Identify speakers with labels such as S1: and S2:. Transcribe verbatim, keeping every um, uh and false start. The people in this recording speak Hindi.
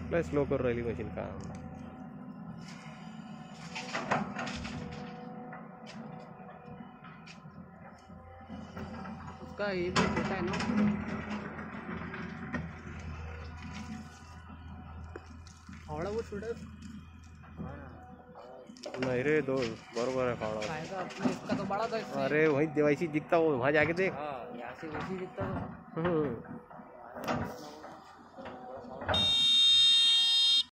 S1: स्लो कर रही मशीन काम।
S2: उसका ये भी छोटा है ना, फावड़ा वो छोटा
S1: नहीं रे दो बरोबर है फावड़ा।
S2: खाएगा अपने, इसका तो बड़ा था।
S1: अरे वही वैसी दिखता वो वहाँ जाके देख।
S2: हाँ यहाँ से वैसी दिखता था।